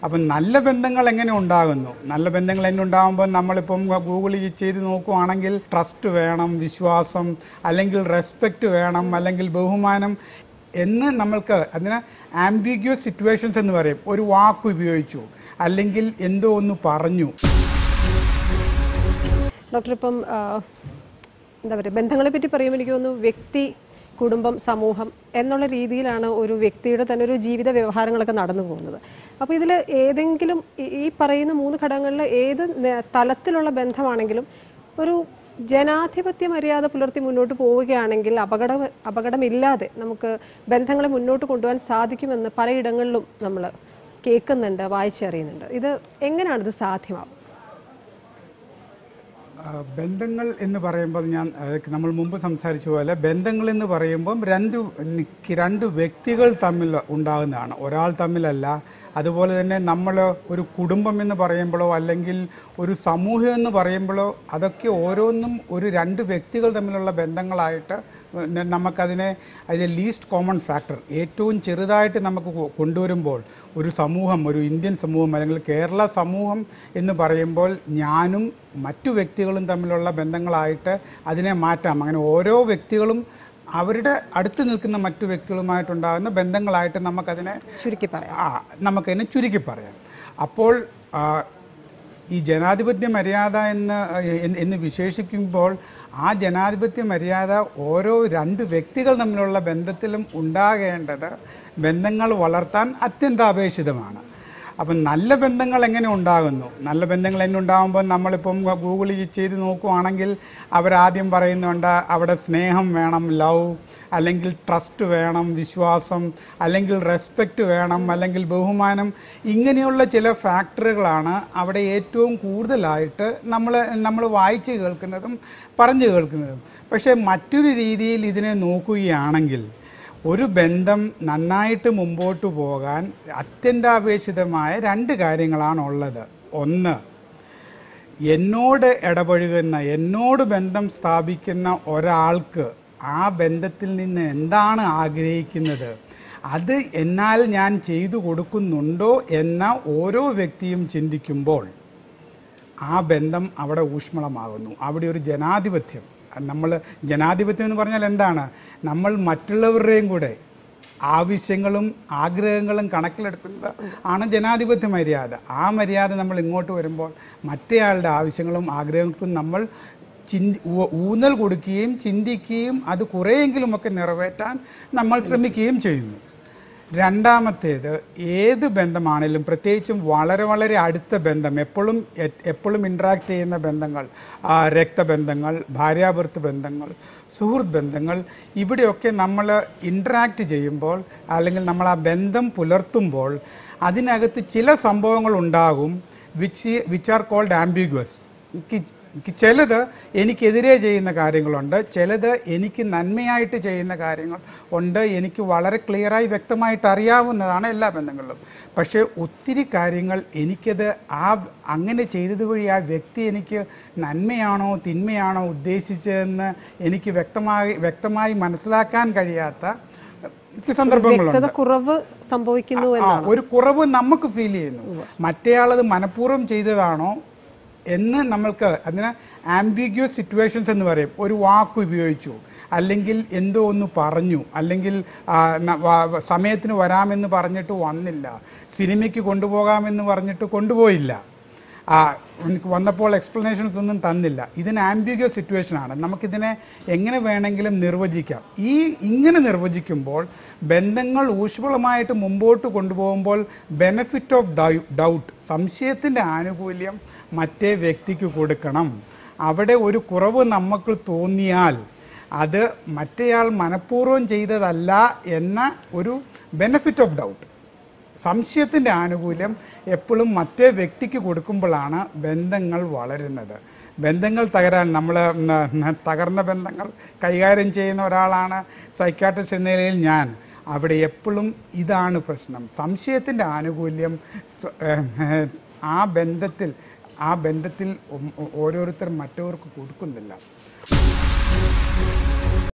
അപ്പം നല്ല ബന്ധങ്ങൾ എങ്ങനെ ഉണ്ടാകുന്നു? നല്ല ബന്ധങ്ങൾ എങ്ങനെ ഉണ്ടാകുമ്പോൾ നമ്മളിപ്പം ഗൂഗിൾ ചെയ്ത് നോക്കുവാണെങ്കിൽ ട്രസ്റ്റ് വേണം, വിശ്വാസം, അല്ലെങ്കിൽ റെസ്പെക്റ്റ് വേണം, അല്ലെങ്കിൽ ബഹുമാനം എന്ന് നമ്മൾക്ക് അതിന് ആംബിഗ്യൂസ് സിറ്റുവേഷൻസ് എന്ന് പറയും. ഒരു വാക്ക് ഉപയോഗിച്ചു, അല്ലെങ്കിൽ എന്തോ ഒന്ന് പറഞ്ഞു. ഡോക്ടർ, ഇപ്പം എന്താ പറയുക, ബന്ധങ്ങളെ പറ്റി പറയുമ്പോൾ എനിക്ക് തോന്നുന്നു വ്യക്തി, കുടുംബം, സമൂഹം എന്നുള്ള രീതിയിലാണ് ഒരു വ്യക്തിയുടെ തന്നെ ഒരു ജീവിത വ്യവഹാരങ്ങളൊക്കെ നടന്നു പോകുന്നത്. അപ്പോൾ ഇതിൽ ഏതെങ്കിലും ഈ പറയുന്ന 3 ഘടകങ്ങളിൽ ഏത് തലത്തിലുള്ള ബന്ധമാണെങ്കിലും ഒരു ജനാധിപത്യ മര്യാദ പുലർത്തി മുന്നോട്ട് പോവുകയാണെങ്കിൽ അപകടമില്ലാതെ നമുക്ക് ബന്ധങ്ങളെ മുന്നോട്ട് കൊണ്ടുപോകാൻ സാധിക്കുമെന്ന് പലയിടങ്ങളിലും നമ്മൾ കേൾക്കുന്നുണ്ട്, വായിച്ചറിയുന്നുണ്ട്. ഇത് എങ്ങനെയാണിത് സാധ്യമാവും? ബന്ധങ്ങൾ എന്ന് പറയുമ്പോൾ നമ്മൾ മുമ്പ് സംസാരിച്ച പോലെ ബന്ധങ്ങൾ എന്ന് പറയുമ്പം രണ്ട് വ്യക്തികൾ തമ്മിൽ ഉണ്ടാകുന്നതാണ്, ഒരാൾ തമ്മിലല്ല. അതുപോലെ തന്നെ നമ്മൾ ഒരു കുടുംബം എന്ന് പറയുമ്പോഴോ അല്ലെങ്കിൽ ഒരു സമൂഹം എന്ന് പറയുമ്പോഴോ അതൊക്കെ ഓരോന്നും ഒരു 2 വ്യക്തികൾ തമ്മിലുള്ള ബന്ധങ്ങളായിട്ട് നമുക്കതിനെ ലീസ്റ്റ് കോമൺ ഫാക്ടർ ഏറ്റവും ചെറുതായിട്ട് നമുക്ക് കൊണ്ടുവരുമ്പോൾ ഒരു സമൂഹം, ഒരു ഇന്ത്യൻ സമൂഹം അല്ലെങ്കിൽ കേരള സമൂഹം എന്ന് പറയുമ്പോൾ ഞാനും മറ്റു വ്യക്തികളും തമ്മിലുള്ള ബന്ധങ്ങളായിട്ട് അതിനെ മാറ്റാം. അങ്ങനെ ഓരോ വ്യക്തികളും അവരുടെ അടുത്ത് നിൽക്കുന്ന മറ്റു വ്യക്തികളുമായിട്ടുണ്ടാകുന്ന ബന്ധങ്ങളായിട്ട് നമുക്കതിനെ ചുരുക്കി പറയാം. അപ്പോൾ ഈ ജനാധിപത്യ മര്യാദ എന്ന് വിശേഷിക്കുമ്പോൾ ആ ജനാധിപത്യ മര്യാദ ഓരോ 2 വ്യക്തികൾ തമ്മിലുള്ള ബന്ധത്തിലും ഉണ്ടാകേണ്ടത് ബന്ധങ്ങൾ വളർത്താൻ അത്യന്താപേക്ഷിതമാണ്. അപ്പം നല്ല ബന്ധങ്ങൾ എങ്ങനെ ഉണ്ടാകുന്നു? നല്ല ബന്ധങ്ങൾ എങ്ങനെ ഉണ്ടാകുമ്പോൾ നമ്മളിപ്പം ഗൂഗിൾ ചെയ്ത് നോക്കുവാണെങ്കിൽ അവരാദ്യം പറയുന്നുണ്ട് അവിടെ സ്നേഹം വേണം, ലവ്, അല്ലെങ്കിൽ ട്രസ്റ്റ് വേണം, വിശ്വാസം, അല്ലെങ്കിൽ റെസ്പെക്റ്റ് വേണം, അല്ലെങ്കിൽ ബഹുമാനം. ഇങ്ങനെയുള്ള ചില ഫാക്ടറുകളാണ് അവിടെ ഏറ്റവും കൂടുതലായിട്ട് നമ്മൾ വായിച്ച് കേൾക്കുന്നതും പറഞ്ഞു കേൾക്കുന്നതും. പക്ഷേ മറ്റൊരു രീതിയിൽ ഇതിനെ നോക്കുകയാണെങ്കിൽ ഒരു ബന്ധം നന്നായിട്ട് മുമ്പോട്ട് പോകാൻ അത്യന്താപേക്ഷിതമായ 2 കാര്യങ്ങളാണുള്ളത്. ഒന്ന്, എന്നോട് ഇടപഴകുന്ന, എന്നോട് ബന്ധം സ്ഥാപിക്കുന്ന ഒരാൾക്ക് ആ ബന്ധത്തിൽ നിന്ന് എന്താണ് ആഗ്രഹിക്കുന്നത്, അത് എന്നാൽ ഞാൻ ചെയ്തു കൊടുക്കുന്നുണ്ടോ എന്ന ഓരോ വ്യക്തിയും ചിന്തിക്കുമ്പോൾ ആ ബന്ധം അവിടെ ഊഷ്മളമാകുന്നു. അവിടെ ഒരു ജനാധിപത്യം, ജനാധിപത്യം എന്ന് പറഞ്ഞാൽ എന്താണ്? നമ്മൾ മറ്റുള്ളവരുടെയും കൂടെ ആവശ്യങ്ങളും ആഗ്രഹങ്ങളും കണക്കിലെടുക്കുന്നത് ആണ് ജനാധിപത്യ മര്യാദ. ആ മര്യാദ നമ്മൾ ഇങ്ങോട്ട് വരുമ്പോൾ മറ്റേയാളുടെ ആവശ്യങ്ങളും ആഗ്രഹങ്ങൾക്കും നമ്മൾ ഊന്നൽ കൊടുക്കുകയും ചിന്തിക്കുകയും അത് കുറേയെങ്കിലുമൊക്കെ നിറവേറ്റാൻ നമ്മൾ ശ്രമിക്കുകയും ചെയ്യുന്നു. രണ്ടാമത്തേത്, ഏത് ബന്ധമാണെങ്കിലും പ്രത്യേകിച്ചും വളരെ വളരെ അടുത്ത ബന്ധം, എപ്പോഴും ഇൻട്രാക്ട് ചെയ്യുന്ന ബന്ധങ്ങൾ, രക്തബന്ധങ്ങൾ, ഭാര്യാഭർത്തൃ ബന്ധങ്ങൾ, സുഹൃത്ത് ബന്ധങ്ങൾ, ഇവിടെയൊക്കെ നമ്മൾ ഇൻട്രാക്ട് ചെയ്യുമ്പോൾ അല്ലെങ്കിൽ നമ്മൾ ആ ബന്ധം പുലർത്തുമ്പോൾ അതിനകത്ത് ചില സംഭവങ്ങൾ ഉണ്ടാകും വിച്ച് ആർ കോൾഡ് ആംബിഗ്വസ്. ചിലത് എനിക്കെതിരെ ചെയ്യുന്ന കാര്യങ്ങളുണ്ട്, ചിലത് എനിക്ക് നന്മയായിട്ട് ചെയ്യുന്ന കാര്യങ്ങൾ ഉണ്ട്. എനിക്ക് വളരെ ക്ലിയറായി വ്യക്തമായിട്ട് അറിയാവുന്നതാണ് എല്ലാ ബന്ധങ്ങളിലും. പക്ഷേ ഒത്തിരി കാര്യങ്ങൾ എനിക്കത് അങ്ങനെ ചെയ്തത് വഴി ആ വ്യക്തി എനിക്ക് നന്മയാണോ തിന്മയാണോ ഉദ്ദേശിച്ചതെന്ന് എനിക്ക് വ്യക്തമായി മനസ്സിലാക്കാൻ കഴിയാത്ത സന്ദർഭങ്ങളുണ്ട്. ഒരു കുറവ് നമുക്ക് ഫീൽ ചെയ്യുന്നു. മറ്റേയാളത് മനഃപൂർവ്വം ചെയ്തതാണോ എന്ന് നമ്മൾക്ക് അതിന് ആംബിഗ്യൂസ് സിറ്റുവേഷൻസ് എന്ന് പറയും. ഒരു വാക്ക് ഉപയോഗിച്ചു, അല്ലെങ്കിൽ എന്തോ ഒന്ന് പറഞ്ഞു, അല്ലെങ്കിൽ സമയത്തിന് വരാമെന്ന് പറഞ്ഞിട്ട് വന്നില്ല, സിനിമയ്ക്ക് കൊണ്ടുപോകാമെന്ന് പറഞ്ഞിട്ട് കൊണ്ടുപോയില്ല, വന്നപ്പോൾ എക്സ്പ്ലനേഷൻസ് ഒന്നും തന്നില്ല. ഇതിന് ആംബിഗ്യൂസ് സിറ്റുവേഷനാണ്. നമുക്കിതിനെ എങ്ങനെ വേണമെങ്കിലും നിർവചിക്കാം. ഇങ്ങനെ നിർവചിക്കുമ്പോൾ ബന്ധങ്ങൾ ഊഷ്മളമായിട്ട് മുമ്പോട്ട് കൊണ്ടുപോകുമ്പോൾ ബെനഫിറ്റ് ഓഫ് ഡൗട്ട്, സംശയത്തിൻ്റെ ആനുകൂല്യം മറ്റേ വ്യക്തിക്ക് കൊടുക്കണം. അവിടെ ഒരു കുറവ് നമുക്ക് തോന്നിയാൽ അത് മറ്റേയാൾ മനഃപൂർവ്വം ചെയ്തതല്ല എന്ന ഒരു ബെനഫിറ്റ് ഓഫ് ഡൗട്ട്, സംശയത്തിൻ്റെ ആനുകൂല്യം എപ്പോഴും മറ്റേ വ്യക്തിക്ക് കൊടുക്കുമ്പോഴാണ് ബന്ധങ്ങൾ വളരുന്നത്. ബന്ധങ്ങൾ തകരാൻ തകർന്ന ബന്ധങ്ങൾ കൈകാര്യം ചെയ്യുന്ന ഒരാളാണ് സൈക്യാട്രിസ്റ്റ് എന്ന നിലയിൽ ഞാൻ. അവിടെ എപ്പോഴും ഇതാണ് പ്രശ്നം. സംശയത്തിൻ്റെ ആനുകൂല്യം ആ ബന്ധത്തിൽ ഓരോരുത്തർ മറ്റവർക്ക് കൊടുക്കുന്നില്ല.